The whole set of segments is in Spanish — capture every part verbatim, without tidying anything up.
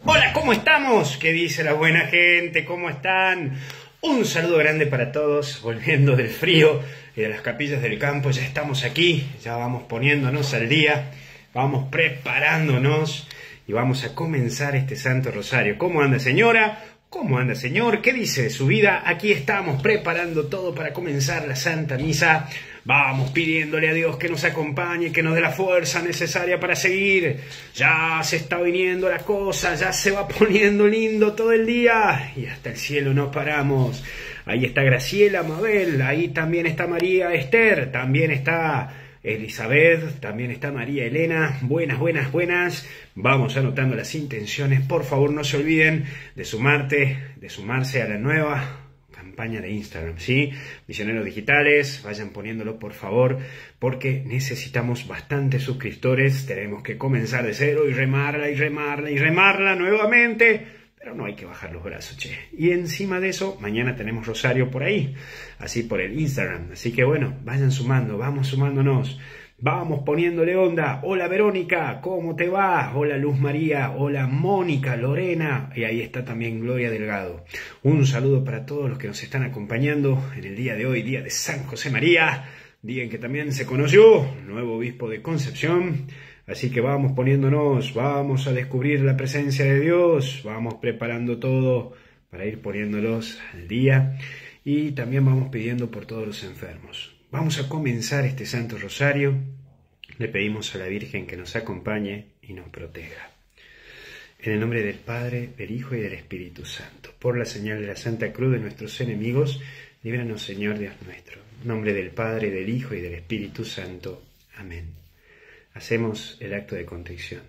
Hola, ¿cómo estamos? ¿Qué dice la buena gente? ¿Cómo están? Un saludo grande para todos, volviendo del frío y de las capillas del campo. Ya estamos aquí, ya vamos poniéndonos al día, vamos preparándonos y vamos a comenzar este Santo Rosario. ¿Cómo anda, señora? ¿Cómo anda, señor? ¿Qué dice de su vida? Aquí estamos preparando todo para comenzar la Santa Misa. Vamos pidiéndole a Dios que nos acompañe, que nos dé la fuerza necesaria para seguir. Ya se está viniendo la cosa, ya se va poniendo lindo todo el día y hasta el cielo no paramos. Ahí está Graciela, Mabel, ahí también está María Esther, también está Elizabeth, también está María Elena. Buenas, buenas, buenas. Vamos anotando las intenciones. Por favor, no se olviden de sumarte, de sumarse a la nueva campaña de Instagram, ¿sí? Misioneros Digitales, vayan poniéndolo por favor, porque necesitamos bastantes suscriptores. Tenemos que comenzar de cero y remarla y remarla y remarla nuevamente, pero no hay que bajar los brazos, che. Y encima de eso, mañana tenemos Rosario por ahí, así por el Instagram. Así que bueno, vayan sumando, vamos sumándonos. Vamos poniéndole onda. Hola Verónica, ¿cómo te va? Hola Luz María, hola Mónica, Lorena, y ahí está también Gloria Delgado. Un saludo para todos los que nos están acompañando en el día de hoy, día de San José María, día en que también se conoció nuevo obispo de Concepción. Así que vamos poniéndonos, vamos a descubrir la presencia de Dios, vamos preparando todo para ir poniéndolos al día y también vamos pidiendo por todos los enfermos. Vamos a comenzar este Santo Rosario. Le pedimos a la Virgen que nos acompañe y nos proteja. En el nombre del Padre, del Hijo y del Espíritu Santo. Por la señal de la Santa Cruz de nuestros enemigos, líbranos, Señor Dios nuestro. En nombre del Padre, del Hijo y del Espíritu Santo. Amén. Hacemos el acto de contrición.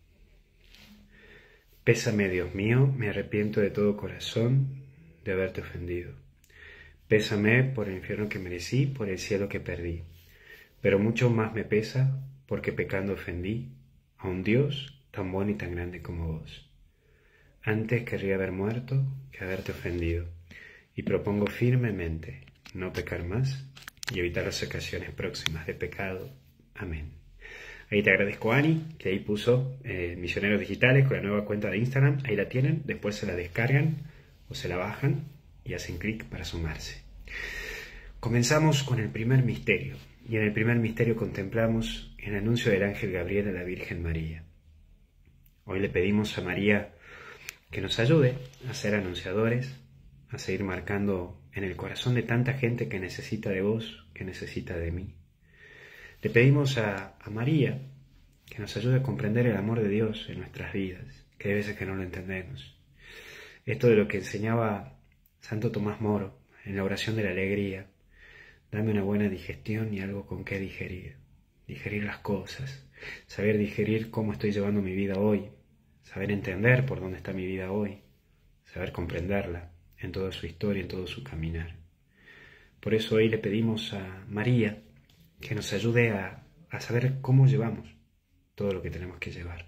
Pésame, Dios mío, me arrepiento de todo corazón de haberte ofendido. Pésame por el infierno que merecí, por el cielo que perdí. Pero mucho más me pesa porque pecando ofendí a un Dios tan bueno y tan grande como vos. Antes querría haber muerto que haberte ofendido, y propongo firmemente no pecar más y evitar las ocasiones próximas de pecado. Amén. Ahí te agradezco, Ani, que ahí puso eh, Misioneros Digitales con la nueva cuenta de Instagram. Ahí la tienen, después se la descargan o se la bajan y hacen clic para sumarse. Comenzamos con el primer misterio, y en el primer misterio contemplamos el anuncio del ángel Gabriel a la Virgen María. Hoy le pedimos a María que nos ayude a ser anunciadores, a seguir marcando en el corazón de tanta gente que necesita de vos, que necesita de mí. Le pedimos a, a María que nos ayude a comprender el amor de Dios en nuestras vidas, que hay veces que no lo entendemos. Esto de lo que enseñaba Santo Tomás Moro en la oración de la alegría: dame una buena digestión y algo con qué digerir. Digerir las cosas, saber digerir cómo estoy llevando mi vida hoy, saber entender por dónde está mi vida hoy, saber comprenderla en toda su historia, en todo su caminar. Por eso hoy le pedimos a María que nos ayude a, a saber cómo llevamos todo lo que tenemos que llevar.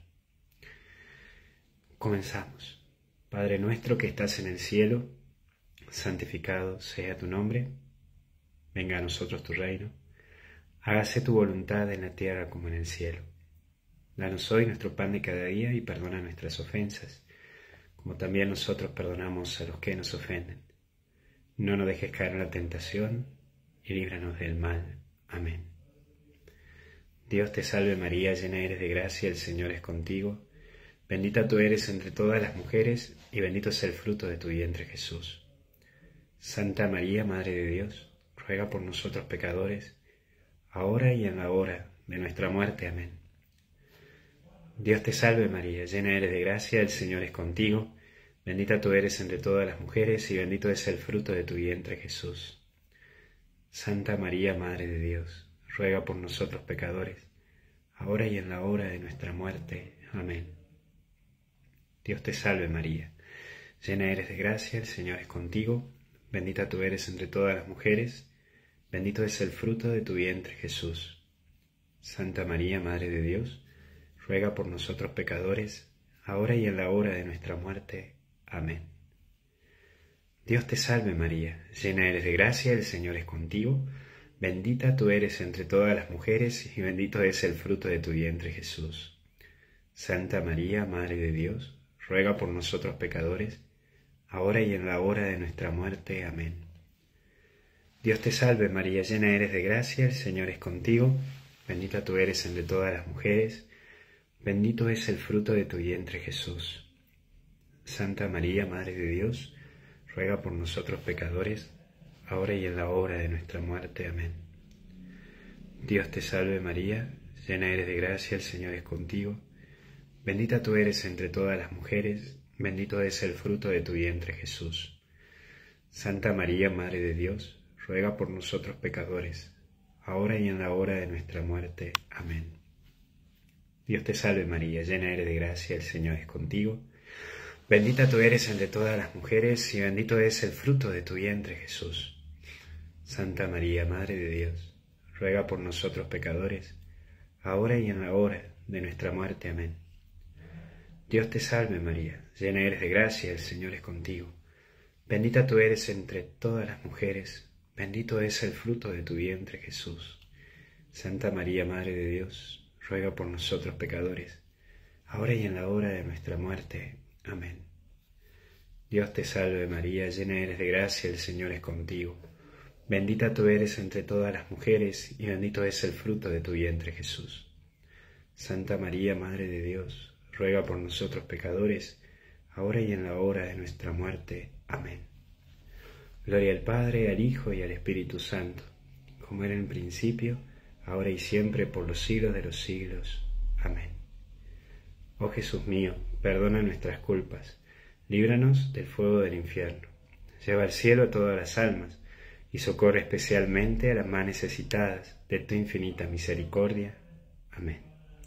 Comenzamos. Padre nuestro que estás en el cielo, santificado sea tu nombre. Venga a nosotros tu reino. Hágase tu voluntad en la tierra como en el cielo. Danos hoy nuestro pan de cada día y perdona nuestras ofensas, como también nosotros perdonamos a los que nos ofenden. No nos dejes caer en la tentación y líbranos del mal. Amén. Dios te salve María, llena eres de gracia, el Señor es contigo. Bendita tú eres entre todas las mujeres y bendito es el fruto de tu vientre Jesús. Santa María, Madre de Dios, ruega por nosotros pecadores, ahora y en la hora de nuestra muerte. Amén. Dios te salve María, llena eres de gracia, el Señor es contigo. Bendita tú eres entre todas las mujeres y bendito es el fruto de tu vientre Jesús. Santa María, Madre de Dios, ruega por nosotros pecadores, ahora y en la hora de nuestra muerte. Amén. Dios te salve María, llena eres de gracia, el Señor es contigo. Bendita tú eres entre todas las mujeres, bendito es el fruto de tu vientre Jesús. Santa María, Madre de Dios, ruega por nosotros pecadores, ahora y en la hora de nuestra muerte. Amén. Dios te salve María, llena eres de gracia, el Señor es contigo. Bendita tú eres entre todas las mujeres y bendito es el fruto de tu vientre Jesús. Santa María, Madre de Dios, ruega por nosotros pecadores, ahora y en la hora de nuestra muerte. Amén. Dios te salve María, llena eres de gracia, el Señor es contigo, bendita tú eres entre todas las mujeres, bendito es el fruto de tu vientre Jesús. Santa María, Madre de Dios, ruega por nosotros pecadores, ahora y en la hora de nuestra muerte. Amén. Dios te salve María, llena eres de gracia, el Señor es contigo, bendita tú eres entre todas las mujeres, bendito es el fruto de tu vientre Jesús. Santa María, Madre de Dios, ruega por nosotros pecadores, ahora y en la hora de nuestra muerte. Amén. Dios te salve María, llena eres de gracia, el Señor es contigo, bendita tú eres entre todas las mujeres y bendito es el fruto de tu vientre Jesús. Santa María, Madre de Dios, ruega por nosotros pecadores, ahora y en la hora de nuestra muerte. Amén. Dios te salve María, llena eres de gracia, el Señor es contigo, bendita tú eres entre todas las mujeres, bendito es el fruto de tu vientre Jesús. Santa María, Madre de Dios, ruega por nosotros pecadores, ahora y en la hora de nuestra muerte. Amén. Dios te salve María, llena eres de gracia, el Señor es contigo, bendita tú eres entre todas las mujeres y bendito es el fruto de tu vientre Jesús. Santa María, Madre de Dios, ruega por nosotros pecadores, ahora y en la hora de nuestra muerte. Amén. Gloria al Padre, al Hijo y al Espíritu Santo, como era en el principio, ahora y siempre, por los siglos de los siglos. Amén. Oh Jesús mío, perdona nuestras culpas, líbranos del fuego del infierno, lleva al cielo a todas las almas, y socorre especialmente a las más necesitadas de tu infinita misericordia. Amén.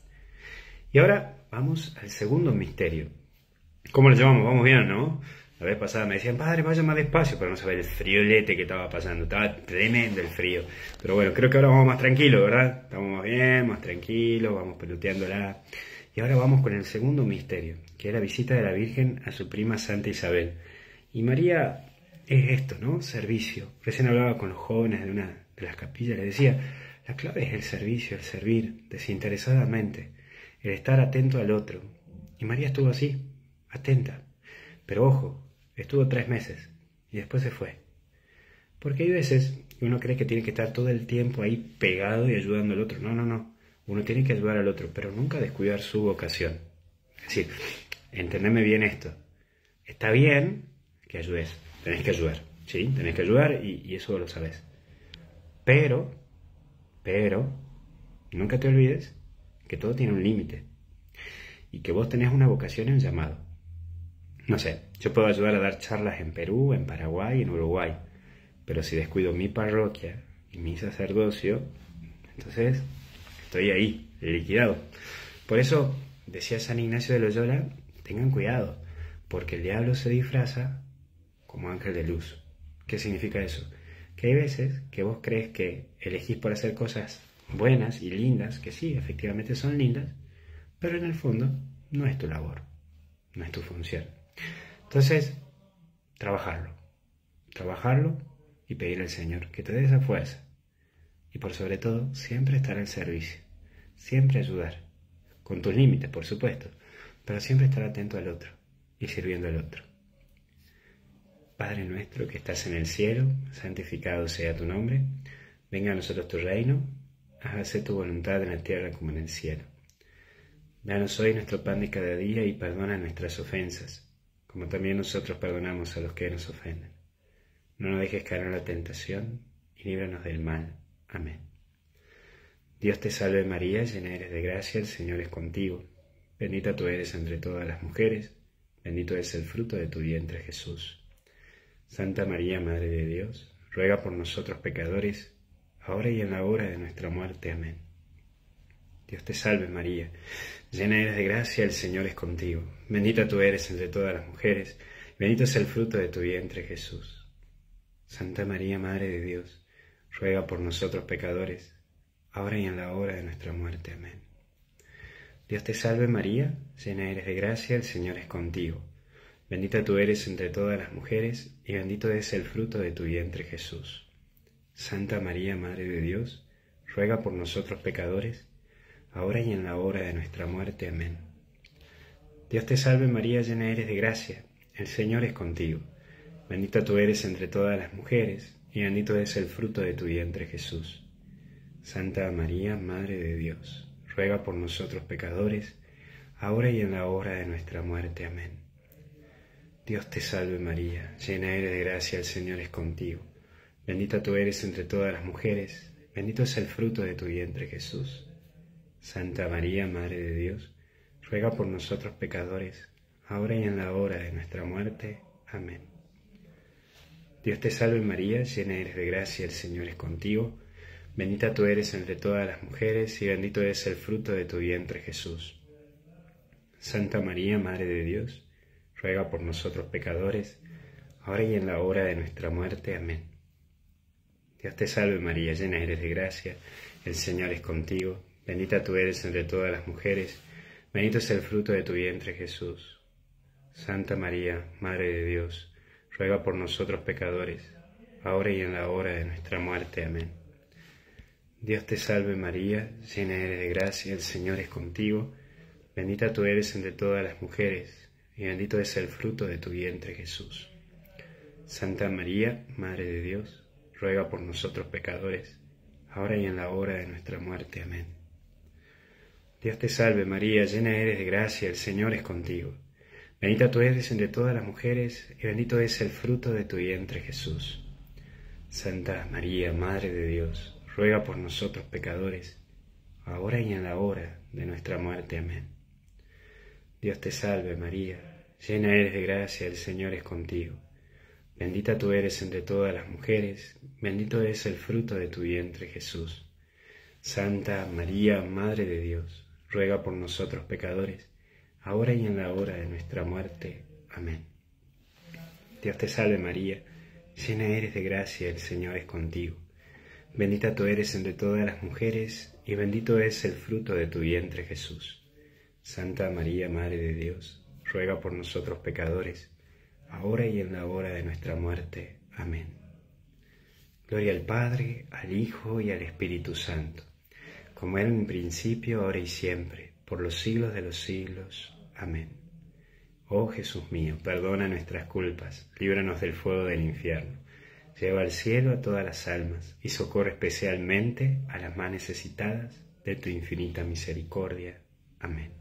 Y ahora vamos al segundo misterio. ¿Cómo lo llamamos? Vamos bien, ¿no? La vez pasada me decían, padre, vaya más despacio, pero no sabía el friolete que estaba pasando. Estaba tremendo el frío. Pero bueno, creo que ahora vamos más tranquilos, ¿verdad? Estamos más bien, más tranquilos, vamos peloteándola. Y ahora vamos con el segundo misterio, que es la visita de la Virgen a su prima Santa Isabel. Y María es esto, ¿no? Servicio. Recién hablaba con los jóvenes de una de las capillas, les decía, la clave es el servicio, el servir desinteresadamente, el estar atento al otro. Y María estuvo así, atenta. Pero ojo, estuvo tres meses y después se fue. Porque hay veces que uno cree que tiene que estar todo el tiempo ahí pegado y ayudando al otro. No, no, no. Uno tiene que ayudar al otro, pero nunca descuidar su vocación. Es decir, entendeme bien esto. Está bien que ayudes, tenés que ayudar, ¿sí? Tenés que ayudar y, y eso lo sabes. Pero, pero, nunca te olvides que todo tiene un límite y que vos tenés una vocación y un llamado. No sé, yo puedo ayudar a dar charlas en Perú, en Paraguay, en Uruguay, pero si descuido mi parroquia y mi sacerdocio, entonces estoy ahí, liquidado. Por eso decía San Ignacio de Loyola, tengan cuidado, porque el diablo se disfraza como ángel de luz. ¿Qué significa eso? Que hay veces que vos crees que elegís por hacer cosas buenas y lindas, que sí, efectivamente son lindas, pero en el fondo no es tu labor, no es tu función. Entonces, trabajarlo, trabajarlo y pedirle al Señor que te dé esa fuerza. Y por sobre todo, siempre estar al servicio, siempre ayudar, con tus límites, por supuesto, pero siempre estar atento al otro y sirviendo al otro. Padre nuestro que estás en el cielo, santificado sea tu nombre, venga a nosotros tu reino, hágase tu voluntad en la tierra como en el cielo. Danos hoy nuestro pan de cada día y perdona nuestras ofensas, como también nosotros perdonamos a los que nos ofenden. No nos dejes caer en la tentación y líbranos del mal. Amén. Dios te salve María, llena eres de gracia, el Señor es contigo. Bendita tú eres entre todas las mujeres, bendito es el fruto de tu vientre Jesús. Santa María, Madre de Dios, ruega por nosotros pecadores, ahora y en la hora de nuestra muerte. Amén. Dios te salve María, llena eres de gracia, el Señor es contigo. Bendita tú eres entre todas las mujeres, bendito es el fruto de tu vientre Jesús. Santa María, Madre de Dios, ruega por nosotros pecadores, ahora y en la hora de nuestra muerte. Amén. Dios te salve María, llena eres de gracia, el Señor es contigo. Bendita tú eres entre todas las mujeres, y bendito es el fruto de tu vientre Jesús. Santa María, Madre de Dios, ruega por nosotros pecadores, ahora y en la hora de nuestra muerte. Amén. Dios te salve María, llena eres de gracia, el Señor es contigo. Bendita tú eres entre todas las mujeres, y bendito es el fruto de tu vientre Jesús. Santa María, Madre de Dios, ruega por nosotros pecadores, ahora y en la hora de nuestra muerte. Amén. Dios te salve María, llena eres de gracia, el Señor es contigo. Bendita tú eres entre todas las mujeres, bendito es el fruto de tu vientre Jesús. Santa María, Madre de Dios, ruega por nosotros pecadores, ahora y en la hora de nuestra muerte. Amén. Dios te salve María, llena eres de gracia, el Señor es contigo. Bendita tú eres entre todas las mujeres, y bendito es el fruto de tu vientre Jesús. Santa María, Madre de Dios, ruega por nosotros pecadores, ahora y en la hora de nuestra muerte. Amén. Dios te salve María, llena eres de gracia, el Señor es contigo. Bendita tú eres entre todas las mujeres, bendito es el fruto de tu vientre Jesús. Santa María, Madre de Dios, ruega por nosotros pecadores, ahora y en la hora de nuestra muerte. Amén. Dios te salve María, llena eres de gracia, el Señor es contigo. Bendita tú eres entre todas las mujeres, y bendito es el fruto de tu vientre Jesús. Santa María, Madre de Dios, ruega por nosotros pecadores, ahora y en la hora de nuestra muerte. Amén. Dios te salve María, llena eres de gracia, el Señor es contigo. Bendita tú eres entre todas las mujeres, y bendito es el fruto de tu vientre Jesús. Santa María, Madre de Dios, ruega por nosotros pecadores, ahora y en la hora de nuestra muerte. Amén. Dios te salve María, llena eres de gracia, el Señor es contigo. Bendita tú eres entre todas las mujeres, bendito es el fruto de tu vientre Jesús. Santa María, Madre de Dios, ruega por nosotros pecadores, ahora y en la hora de nuestra muerte. Amén. Dios te salve María, llena eres de gracia, el Señor es contigo. Bendita tú eres entre todas las mujeres, y bendito es el fruto de tu vientre Jesús. Santa María, Madre de Dios, ruega por nosotros pecadores, ahora y en la hora de nuestra muerte. Amén. Gloria al Padre, al Hijo y al Espíritu Santo, como era en un principio, ahora y siempre, por los siglos de los siglos. Amén. Oh Jesús mío, perdona nuestras culpas, líbranos del fuego del infierno, lleva al cielo a todas las almas y socorre especialmente a las más necesitadas de tu infinita misericordia. Amén.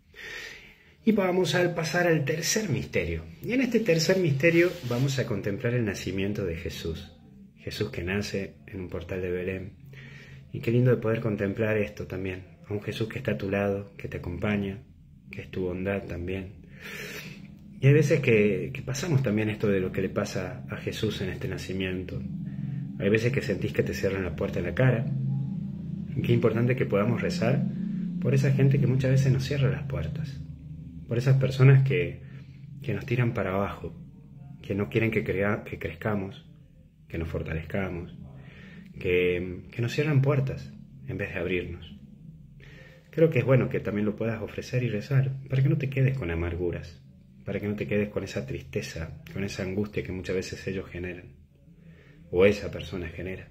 Y vamos a pasar al tercer misterio. Y en este tercer misterio vamos a contemplar el nacimiento de Jesús. Jesús que nace en un portal de Belén. Y qué lindo de poder contemplar esto también. A un Jesús que está a tu lado, que te acompaña, que es tu bondad también. Y hay veces que, que pasamos también esto de lo que le pasa a Jesús en este nacimiento. Hay veces que sentís que te cierran la puerta en la cara. Y qué importante que podamos rezar por esa gente que muchas veces nos cierra las puertas. Por esas personas que, que nos tiran para abajo, que no quieren que, crea, que crezcamos, que nos fortalezcamos, que, que nos cierran puertas en vez de abrirnos. Creo que es bueno que también lo puedas ofrecer y rezar, para que no te quedes con amarguras, para que no te quedes con esa tristeza, con esa angustia que muchas veces ellos generan, o esa persona genera.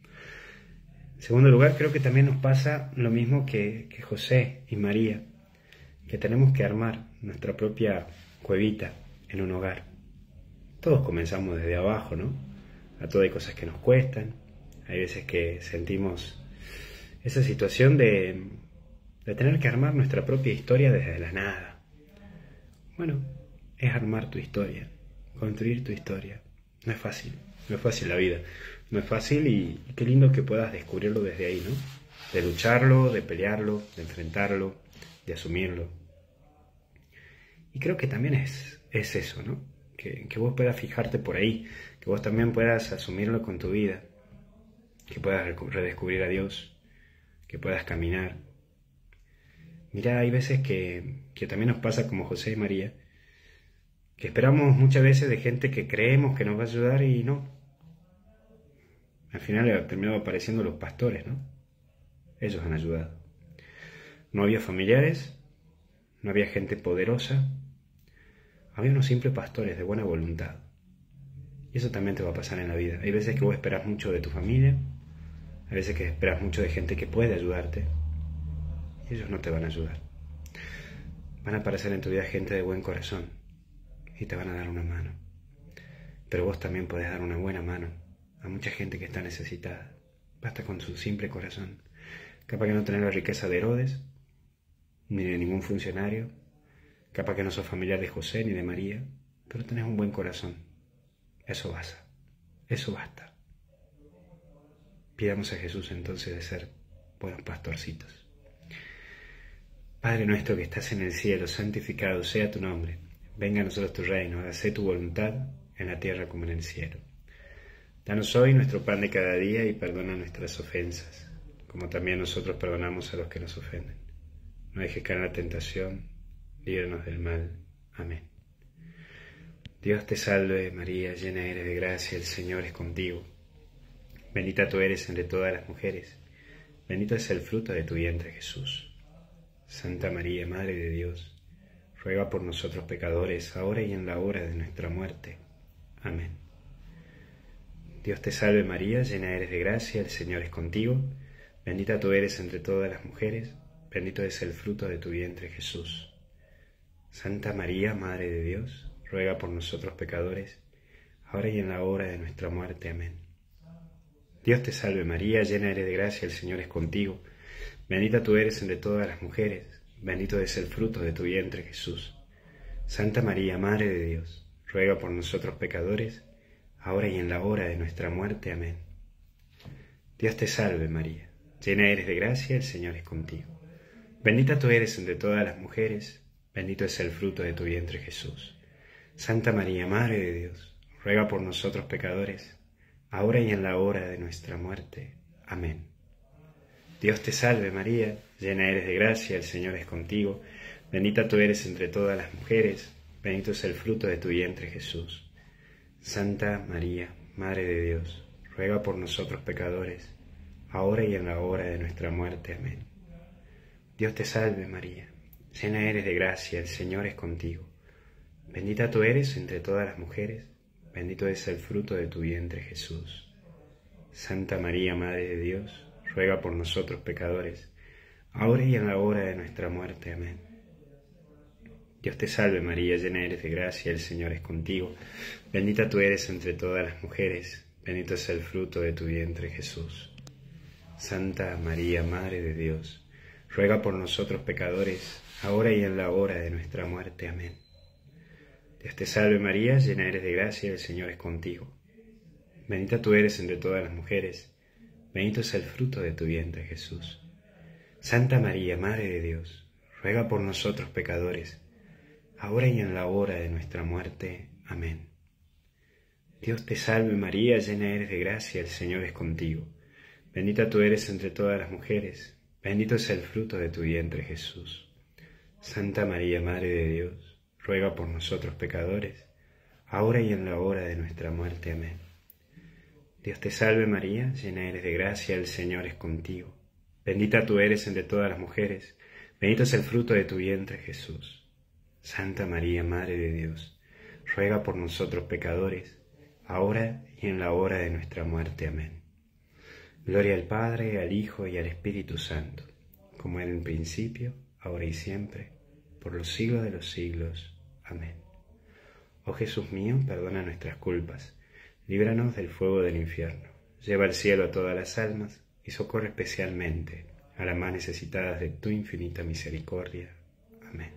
En segundo lugar, creo que también nos pasa lo mismo que, que José y María, que tenemos que armar nuestra propia cuevita en un hogar. Todos comenzamos desde abajo, ¿no? A todo hay cosas que nos cuestan, hay veces que sentimos esa situación de, de tener que armar nuestra propia historia desde la nada. Bueno, es armar tu historia, construir tu historia. No es fácil, no es fácil la vida, no es fácil y, y qué lindo que puedas descubrirlo desde ahí, ¿no? De lucharlo, de pelearlo, de enfrentarlo, de asumirlo. Y creo que también es, es eso, ¿no? Que, que vos puedas fijarte por ahí, que vos también puedas asumirlo con tu vida, que puedas redescubrir a Dios, que puedas caminar. Mirá, hay veces que, que también nos pasa como José y María, que esperamos muchas veces de gente que creemos que nos va a ayudar y no. Al final terminaron apareciendo los pastores, ¿no? Ellos han ayudado. No había familiares, no había gente poderosa, había unos simples pastores de buena voluntad. Y eso también te va a pasar en la vida. Hay veces que vos esperas mucho de tu familia, hay veces que esperas mucho de gente que puede ayudarte, y ellos no te van a ayudar. van a aparecer en tu vida gente de buen corazón y te van a dar una mano. Pero vos también podés dar una buena mano a mucha gente que está necesitada. Basta con su simple corazón. Capaz que no tenés la riqueza de Herodes, ni de ningún funcionario. Capaz que no sos familiar de José ni de María, pero tenés un buen corazón. Eso basta. Eso basta. Pidamos a Jesús entonces de ser buenos pastorcitos. Padre nuestro que estás en el cielo, santificado sea tu nombre. Venga a nosotros tu reino, hágase tu voluntad en la tierra como en el cielo. Danos hoy nuestro pan de cada día y perdona nuestras ofensas, como también nosotros perdonamos a los que nos ofenden. No dejes caer en la tentación, líbranos del mal. Amén. Dios te salve María, llena eres de gracia, el Señor es contigo. Bendita tú eres entre todas las mujeres, bendito es el fruto de tu vientre Jesús. Santa María, Madre de Dios, ruega por nosotros pecadores, ahora y en la hora de nuestra muerte. Amén. Dios te salve María, llena eres de gracia, el Señor es contigo. Bendita tú eres entre todas las mujeres, bendito es el fruto de tu vientre Jesús. Santa María, Madre de Dios, ruega por nosotros pecadores, ahora y en la hora de nuestra muerte. Amén. Dios te salve María, llena eres de gracia, el Señor es contigo. Bendita tú eres entre todas las mujeres, bendito es el fruto de tu vientre Jesús. Santa María, Madre de Dios, ruega por nosotros pecadores, ahora y en la hora de nuestra muerte. Amén. Dios te salve María, llena eres de gracia, el Señor es contigo. Bendita tú eres entre todas las mujeres, bendito es el fruto de tu vientre Jesús. Santa María, Madre de Dios, ruega por nosotros pecadores, ahora y en la hora de nuestra muerte. Amén. Dios te salve María, llena eres de gracia, el Señor es contigo. Bendita tú eres entre todas las mujeres, bendito es el fruto de tu vientre Jesús. Santa María, Madre de Dios, ruega por nosotros pecadores, ahora y en la hora de nuestra muerte. Amén. Dios te salve María, llena eres de gracia, el Señor es contigo. Bendita tú eres entre todas las mujeres, bendito es el fruto de tu vientre Jesús. Santa María, Madre de Dios, ruega por nosotros pecadores, ahora y en la hora de nuestra muerte. Amén. Dios te salve María, llena eres de gracia, el Señor es contigo. Bendita tú eres entre todas las mujeres, bendito es el fruto de tu vientre Jesús. Santa María, Madre de Dios, ruega por nosotros pecadores, ahora y en la hora de nuestra muerte. Amén. Dios te salve María, llena eres de gracia, el Señor es contigo. Bendita tú eres entre todas las mujeres, bendito es el fruto de tu vientre Jesús. Santa María, Madre de Dios, ruega por nosotros pecadores, ahora y en la hora de nuestra muerte. Amén. Dios te salve María, llena eres de gracia, el Señor es contigo. Bendita tú eres entre todas las mujeres, bendito es el fruto de tu vientre Jesús. Santa María, Madre de Dios, ruega por nosotros pecadores, ahora y en la hora de nuestra muerte. Amén. Dios te salve María, llena eres de gracia, el Señor es contigo. Bendita tú eres entre todas las mujeres, bendito es el fruto de tu vientre Jesús. Santa María, Madre de Dios, ruega por nosotros pecadores, ahora y en la hora de nuestra muerte. Amén. Gloria al Padre, al Hijo y al Espíritu Santo, como era en el principio, ahora y siempre, por los siglos de los siglos. Amén. Oh Jesús mío, perdona nuestras culpas, líbranos del fuego del infierno, lleva al cielo a todas las almas y socorre especialmente a las más necesitadas de tu infinita misericordia. Amén.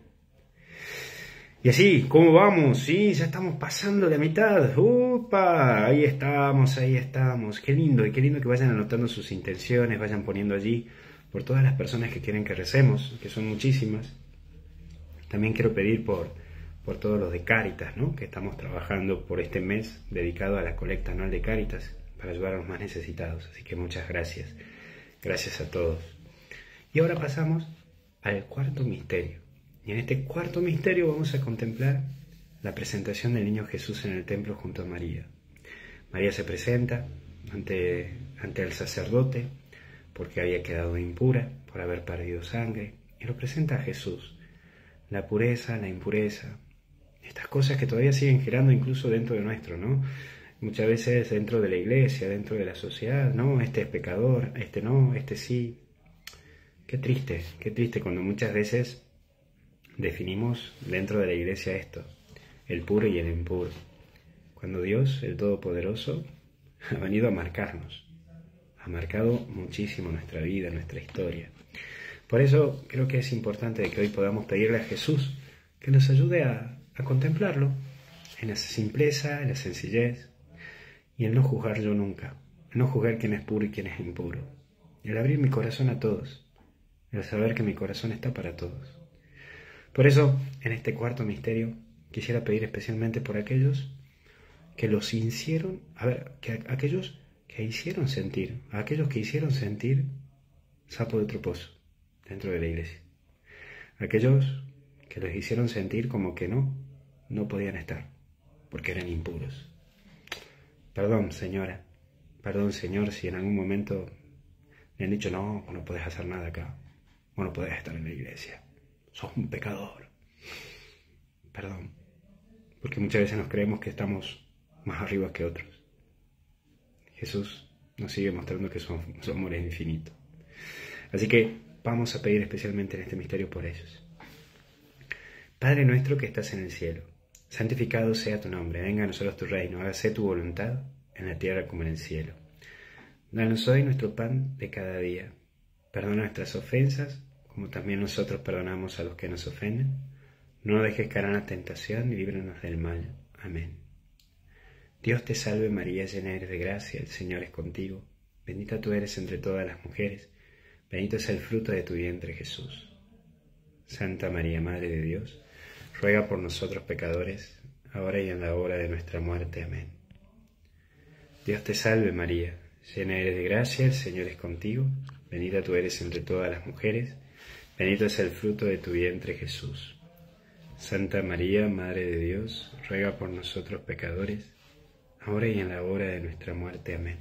Y así, ¿cómo vamos? Sí, ya estamos pasando la mitad. ¡Upa! Ahí estamos, ahí estamos. Qué lindo, y qué lindo que vayan anotando sus intenciones, vayan poniendo allí por todas las personas que quieren que recemos, que son muchísimas. También quiero pedir por, por todos los de Cáritas, ¿no? Que estamos trabajando por este mes dedicado a la colecta anual de Cáritas para ayudar a los más necesitados. Así que muchas gracias. Gracias a todos. Y ahora pasamos al cuarto misterio. Y en este cuarto misterio vamos a contemplar la presentación del niño Jesús en el templo junto a María. María se presenta ante, ante el sacerdote porque había quedado impura por haber perdido sangre, y lo presenta a Jesús. La pureza, la impureza, estas cosas que todavía siguen girando incluso dentro de nuestro, ¿no? Muchas veces dentro de la iglesia, dentro de la sociedad, ¿no? Este es pecador, este no, este sí. Qué triste, qué triste cuando muchas veces definimos dentro de la iglesia esto, el puro y el impuro. Cuando Dios, el Todopoderoso, ha venido a marcarnos, ha marcado muchísimo nuestra vida, nuestra historia. Por eso creo que es importante que hoy podamos pedirle a Jesús que nos ayude a, a contemplarlo en la simpleza, en la sencillez y en no juzgar yo nunca, en no juzgar quién es puro y quién es impuro, el abrir mi corazón a todos, el saber que mi corazón está para todos. Por eso, en este cuarto misterio, quisiera pedir especialmente por aquellos que los hicieron, a ver, que aquellos que hicieron sentir, a aquellos que hicieron sentir sapo de otro pozo dentro de la iglesia. Aquellos que los hicieron sentir como que no, no podían estar, porque eran impuros. Perdón, señora, perdón, señor, si en algún momento le han dicho, no, no puedes hacer nada acá, vos no podés estar en la iglesia, sos un pecador. Perdón, porque muchas veces nos creemos que estamos más arriba que otros. Jesús nos sigue mostrando que su, su amor es infinito. Así que vamos a pedir especialmente en este misterio por ellos. Padre nuestro que estás en el cielo, santificado sea tu nombre, venga a nosotros tu reino, hágase tu voluntad en la tierra como en el cielo. Danos hoy nuestro pan de cada día. Perdona nuestras ofensas, como también nosotros perdonamos a los que nos ofenden. No nos dejes caer en la tentación y líbranos del mal. Amén. Dios te salve María, llena eres de gracia, el Señor es contigo. Bendita tú eres entre todas las mujeres, bendito es el fruto de tu vientre Jesús. Santa María, Madre de Dios, ruega por nosotros pecadores, ahora y en la hora de nuestra muerte. Amén. Dios te salve María, llena eres de gracia, el Señor es contigo. Bendita tú eres entre todas las mujeres, bendito es el fruto de tu vientre Jesús. Santa María, Madre de Dios, ruega por nosotros pecadores, ahora y en la hora de nuestra muerte. Amén.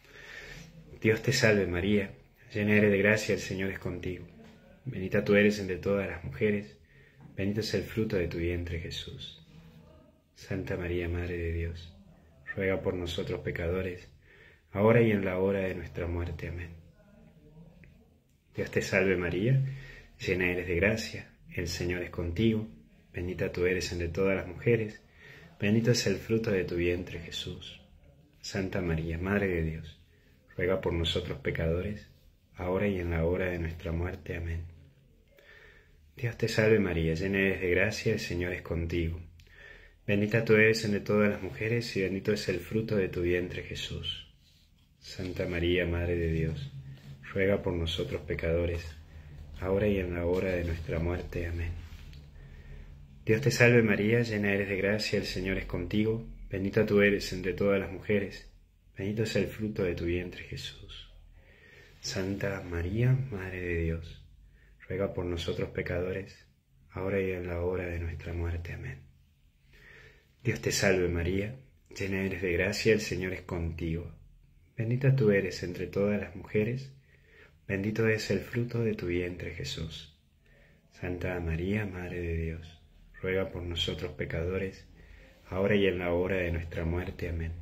Dios te salve María, llena eres de gracia, el Señor es contigo. Bendita tú eres entre todas las mujeres, bendito es el fruto de tu vientre Jesús. Santa María, Madre de Dios, ruega por nosotros pecadores, ahora y en la hora de nuestra muerte. Amén. Dios te salve María, llena eres de gracia, el Señor es contigo. Bendita tú eres entre todas las mujeres, bendito es el fruto de tu vientre Jesús. Santa María, Madre de Dios, ruega por nosotros pecadores, ahora y en la hora de nuestra muerte. Amén. Dios te salve María, llena eres de gracia, el Señor es contigo. Bendita tú eres entre todas las mujeres y bendito es el fruto de tu vientre Jesús. Santa María, Madre de Dios, ruega por nosotros pecadores, ahora y en la hora de nuestra muerte. Amén. Dios te salve María, llena eres de gracia, el Señor es contigo. Bendita tú eres entre todas las mujeres, bendito es el fruto de tu vientre Jesús. Santa María, Madre de Dios, ruega por nosotros pecadores, ahora y en la hora de nuestra muerte. Amén. Dios te salve María, llena eres de gracia, el Señor es contigo. Bendita tú eres entre todas las mujeres, bendito es el fruto de tu vientre Jesús. Santa María, Madre de Dios, ruega por nosotros pecadores, ahora y en la hora de nuestra muerte. Amén.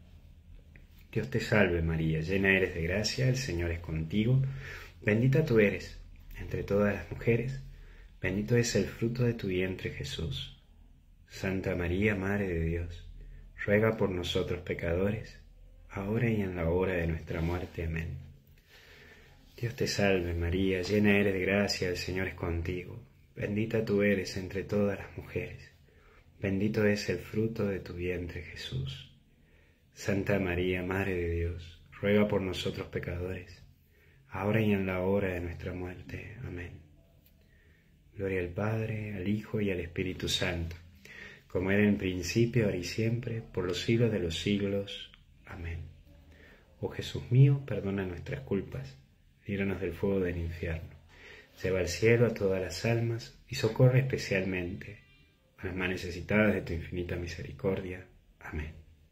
Dios te salve María, llena eres de gracia, el Señor es contigo. Bendita tú eres entre todas las mujeres, bendito es el fruto de tu vientre Jesús. Santa María, Madre de Dios, ruega por nosotros pecadores, ahora y en la hora de nuestra muerte. Amén. Dios te salve María, llena eres de gracia, el Señor es contigo. Bendita tú eres entre todas las mujeres, bendito es el fruto de tu vientre Jesús. Santa María, Madre de Dios, ruega por nosotros pecadores, ahora y en la hora de nuestra muerte. Amén. Gloria al Padre, al Hijo y al Espíritu Santo, como era en principio, ahora y siempre, por los siglos de los siglos. Amén. Oh Jesús mío, perdona nuestras culpas, líbranos del fuego del infierno. Lleva al cielo a todas las almas y socorre especialmente a las más necesitadas de tu infinita misericordia. Amén.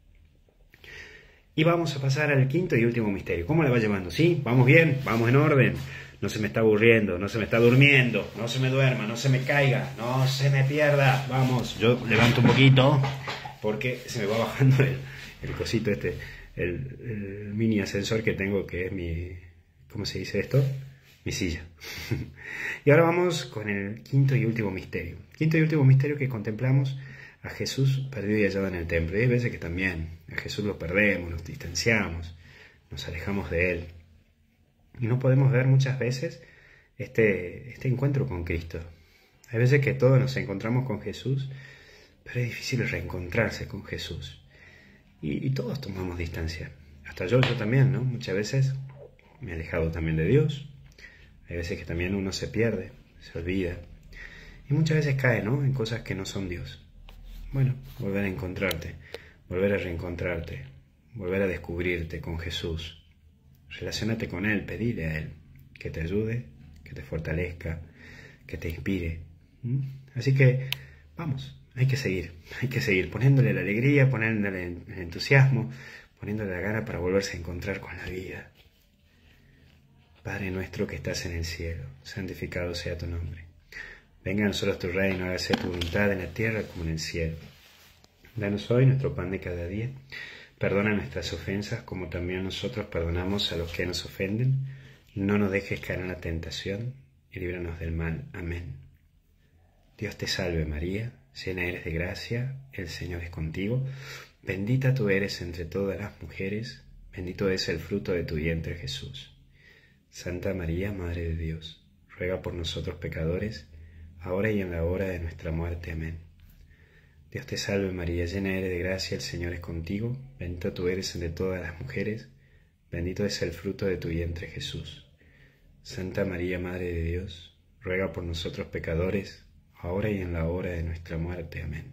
Y vamos a pasar al quinto y último misterio. ¿Cómo le va llevando? ¿Sí? ¿Vamos bien? ¿Vamos en orden? No se me está aburriendo, no se me está durmiendo, no se me duerma, no se me caiga, no se me pierda. Vamos, yo levanto un poquito porque se me va bajando el, el cosito este, el, el mini ascensor que tengo, que es mi... ¿Cómo se dice esto? Mi silla. Y ahora vamos con el quinto y último misterio. Quinto y último misterio que contemplamos a Jesús perdido y hallado en el templo. Y hay veces que también a Jesús lo perdemos, nos distanciamos, nos alejamos de Él. Y no podemos ver muchas veces este, este encuentro con Cristo. Hay veces que todos nos encontramos con Jesús, pero es difícil reencontrarse con Jesús. Y, y todos tomamos distancia. Hasta yo, yo también, ¿no? Muchas veces me he alejado también de Dios. Hay veces que también uno se pierde, se olvida. Y muchas veces cae, ¿no? En cosas que no son Dios. Bueno, volver a encontrarte, volver a reencontrarte, volver a descubrirte con Jesús. Relaciónate con Él, pedile a Él que te ayude, que te fortalezca, que te inspire. ¿Mm? Así que, vamos, hay que seguir, hay que seguir poniéndole la alegría, poniéndole el entusiasmo, poniéndole la gana para volverse a encontrar con la vida. Padre nuestro que estás en el cielo, santificado sea tu nombre. Venga a nosotros tu reino, hágase tu voluntad en la tierra como en el cielo. Danos hoy nuestro pan de cada día. Perdona nuestras ofensas como también nosotros perdonamos a los que nos ofenden. No nos dejes caer en la tentación y líbranos del mal. Amén. Dios te salve María, llena eres de gracia, el Señor es contigo. Bendita tú eres entre todas las mujeres, bendito es el fruto de tu vientre Jesús. Santa María, Madre de Dios, ruega por nosotros pecadores, ahora y en la hora de nuestra muerte. Amén. Dios te salve María, llena eres de gracia, el Señor es contigo, bendita tú eres entre todas las mujeres, bendito es el fruto de tu vientre Jesús. Santa María, Madre de Dios, ruega por nosotros pecadores, ahora y en la hora de nuestra muerte. Amén.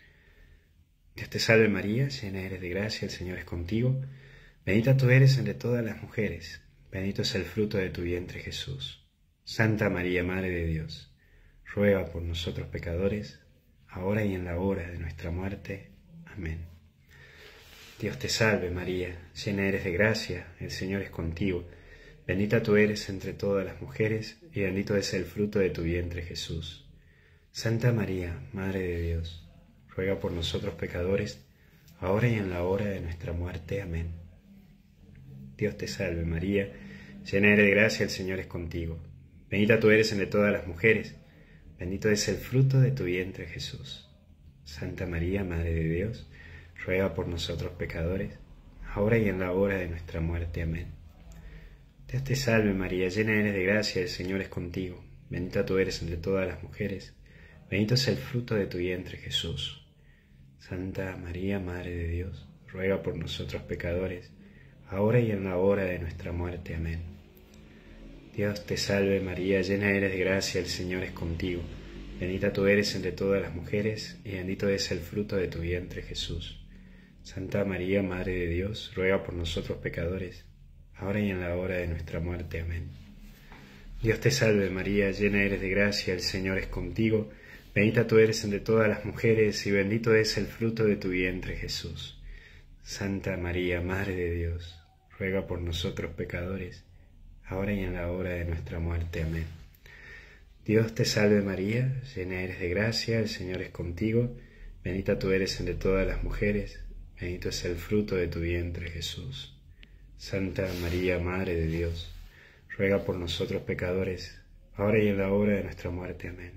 Dios te salve María, llena eres de gracia, el Señor es contigo, bendita tú eres entre todas las mujeres, bendito es el fruto de tu vientre Jesús. Santa María, Madre de Dios, ruega por nosotros pecadores, ahora y en la hora de nuestra muerte. Amén. Dios te salve María, llena eres de gracia, el Señor es contigo, bendita tú eres entre todas las mujeres, y bendito es el fruto de tu vientre Jesús. Santa María, Madre de Dios, ruega por nosotros pecadores, ahora y en la hora de nuestra muerte. Amén. Dios te salve María, llena eres de gracia, el Señor es contigo, bendita tú eres entre todas las mujeres, bendito es el fruto de tu vientre Jesús. Santa María, Madre de Dios, ruega por nosotros pecadores, ahora y en la hora de nuestra muerte. Amén. Dios te salve María, llena eres de gracia, el Señor es contigo, bendita tú eres entre todas las mujeres, bendito es el fruto de tu vientre Jesús. Santa María, Madre de Dios, ruega por nosotros pecadores, ahora y en la hora de nuestra muerte. Amén. Dios te salve María, llena eres de gracia, el Señor es contigo, bendita tú eres entre todas las mujeres, y bendito es el fruto de tu vientre Jesús. Santa María, Madre de Dios, ruega por nosotros pecadores, ahora y en la hora de nuestra muerte. Amén. Dios te salve María, llena eres de gracia, el Señor es contigo, bendita tú eres entre todas las mujeres, y bendito es el fruto de tu vientre Jesús. Santa María, Madre de Dios, ruega por nosotros pecadores, ahora y en la hora de nuestra muerte. Amén. Dios te salve María, llena eres de gracia, el Señor es contigo, bendita tú eres entre todas las mujeres, bendito es el fruto de tu vientre Jesús. Santa María, Madre de Dios, ruega por nosotros pecadores, ahora y en la hora de nuestra muerte. Amén.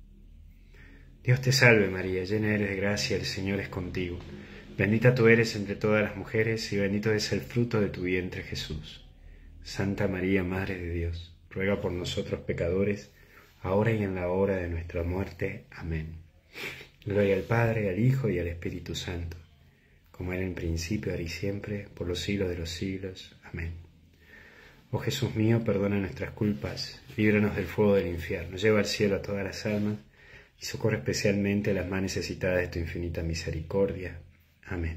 Dios te salve María, llena eres de gracia, el Señor es contigo, bendita tú eres entre todas las mujeres, y bendito es el fruto de tu vientre Jesús. Santa María, Madre de Dios, ruega por nosotros pecadores, ahora y en la hora de nuestra muerte. Amén. Gloria al Padre, al Hijo y al Espíritu Santo, como era en principio, ahora y siempre, por los siglos de los siglos. Amén. Oh Jesús mío, perdona nuestras culpas, líbranos del fuego del infierno, lleva al cielo a todas las almas, y socorre especialmente a las más necesitadas de tu infinita misericordia. Amén.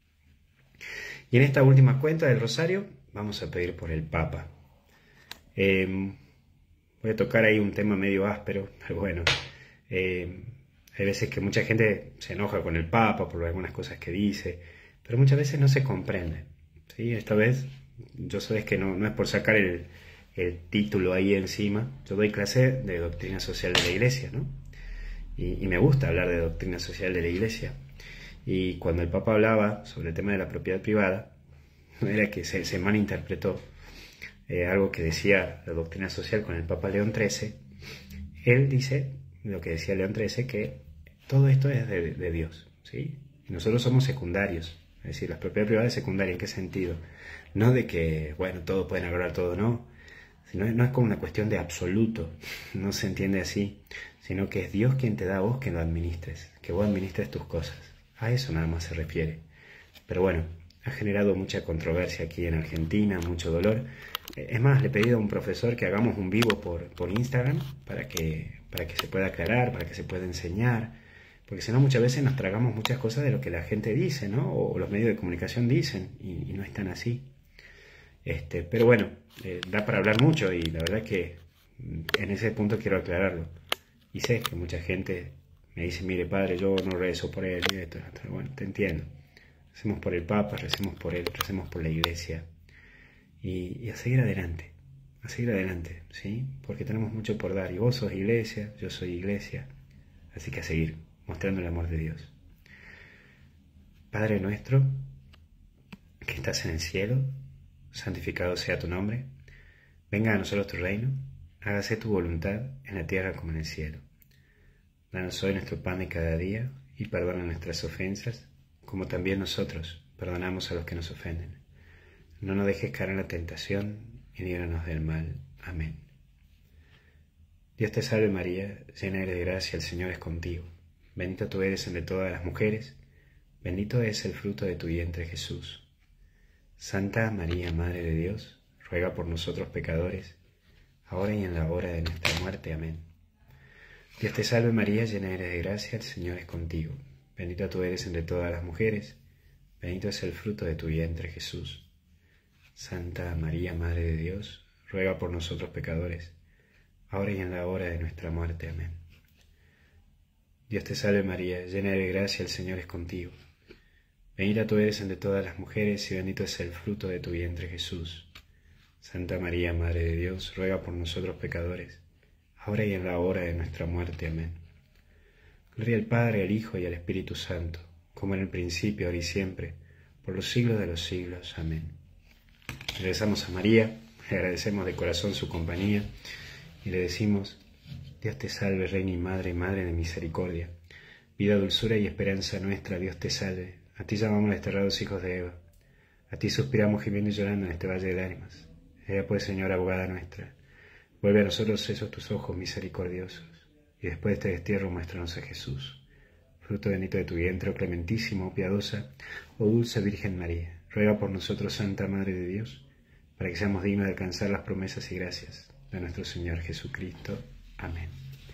Y en esta última cuenta del Rosario vamos a pedir por el Papa. Eh, voy a tocar ahí un tema medio áspero, pero bueno, eh, hay veces que mucha gente se enoja con el Papa por algunas cosas que dice, pero muchas veces no se comprende, ¿sí? Esta vez, yo sabes que no, no es por sacar el, el título ahí encima, yo doy clase de doctrina social de la Iglesia, ¿no? Y, y me gusta hablar de doctrina social de la Iglesia. Y cuando el Papa hablaba sobre el tema de la propiedad privada, era que se, se malinterpretó eh, algo que decía la doctrina social con el Papa León trece, él dice, lo que decía León trece, que todo esto es de, de Dios, ¿sí? Y nosotros somos secundarios, es decir, la propiedad privada es secundaria. ¿En qué sentido? No de que, bueno, todos pueden agarrar todo, no, sino no es como una cuestión de absoluto, no se entiende así, sino que es Dios quien te da a vos que lo administres, que vos administres tus cosas. A eso nada más se refiere. Pero bueno, ha generado mucha controversia aquí en Argentina, mucho dolor. Es más, le he pedido a un profesor que hagamos un vivo por, por Instagram para que, para que se pueda aclarar, para que se pueda enseñar, porque si no muchas veces nos tragamos muchas cosas de lo que la gente dice, ¿no? O los medios de comunicación dicen, y, y no es tan así. Este, pero bueno, eh, da para hablar mucho y la verdad que en ese punto quiero aclararlo. Y sé que mucha gente me dice, mire padre, yo no rezo por él, y esto, esto. Bueno, te entiendo. Recemos por el Papa, recemos por él, recemos por la Iglesia. Y, y a seguir adelante, a seguir adelante, ¿sí? Porque tenemos mucho por dar. Y vos sos Iglesia, yo soy Iglesia. Así que a seguir, mostrando el amor de Dios. Padre nuestro, que estás en el cielo, santificado sea tu nombre. Venga a nosotros tu reino. Hágase tu voluntad en la tierra como en el cielo. Danos hoy nuestro pan de cada día y perdona nuestras ofensas, como también nosotros perdonamos a los que nos ofenden. No nos dejes caer en la tentación y líbranos del mal. Amén. Dios te salve María, llena eres de gracia, el Señor es contigo. Bendita tú eres entre todas las mujeres, bendito es el fruto de tu vientre Jesús. Santa María, Madre de Dios, ruega por nosotros pecadores, ahora y en la hora de nuestra muerte. Amén. Dios te salve María, llena eres de gracia, el Señor es contigo. Bendita tú eres entre todas las mujeres, bendito es el fruto de tu vientre Jesús. Santa María, Madre de Dios, ruega por nosotros pecadores, ahora y en la hora de nuestra muerte. Amén. Dios te salve María, llena de gracia, el Señor es contigo. Bendita tú eres entre todas las mujeres y bendito es el fruto de tu vientre Jesús. Santa María, Madre de Dios, ruega por nosotros pecadores, ahora y en la hora de nuestra muerte. Amén. Gloria al Padre, al Hijo y al Espíritu Santo, como en el principio, ahora y siempre, por los siglos de los siglos. Amén. Le rezamos a María, le agradecemos de corazón su compañía y le decimos: Dios te salve, Reina y Madre, Madre de misericordia, vida, dulzura y esperanza nuestra, Dios te salve. A ti llamamos desterrados hijos de Eva, a ti suspiramos gimiendo y llorando en este valle de lágrimas. Ella pues, Señora, abogada nuestra, vuelve a nosotros esos tus ojos misericordiosos, y después de este destierro muéstranos a Jesús, fruto bendito de tu vientre, oh clementísima, oh piadosa, oh dulce Virgen María. Ruega por nosotros, Santa Madre de Dios, para que seamos dignos de alcanzar las promesas y gracias de nuestro Señor Jesucristo. Amén.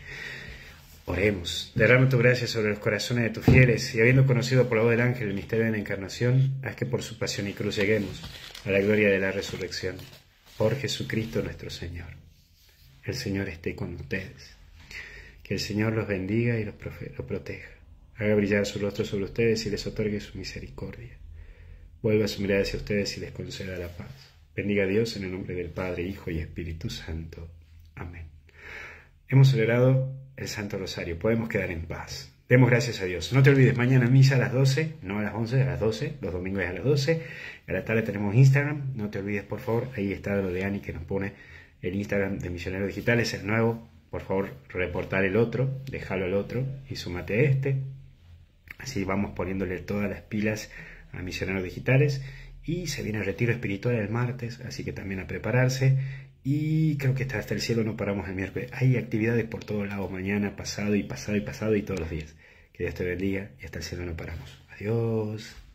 Oremos. Derrama tu gracia sobre los corazones de tus fieles, y habiendo conocido por la voz del ángel el misterio de la encarnación, haz que por su pasión y cruz lleguemos a la gloria de la resurrección. Por Jesucristo nuestro Señor. El Señor esté con ustedes. Que el Señor los bendiga y los, los proteja. Haga brillar su rostro sobre ustedes y les otorgue su misericordia. Vuelva su mirada hacia ustedes y les conceda la paz. Bendiga a Dios en el nombre del Padre, Hijo y Espíritu Santo. Amén. Hemos celebrado el Santo Rosario. Podemos quedar en paz. Demos gracias a Dios. No te olvides, mañana misa a las doce, no a las once, a las doce. Los domingos es a las doce. A la tarde tenemos Instagram. No te olvides, por favor. Ahí está lo de Ani que nos pone el Instagram de Misioneros Digitales, el nuevo. Por favor, reportar el otro, déjalo al otro y súmate a este. Así vamos poniéndole todas las pilas a Misioneros Digitales. Y se viene el retiro espiritual el martes, así que también a prepararse. Y creo que hasta el cielo no paramos el miércoles. Hay actividades por todos lados, mañana, pasado y pasado y pasado y todos los días. Que Dios te bendiga y hasta el cielo no paramos. Adiós.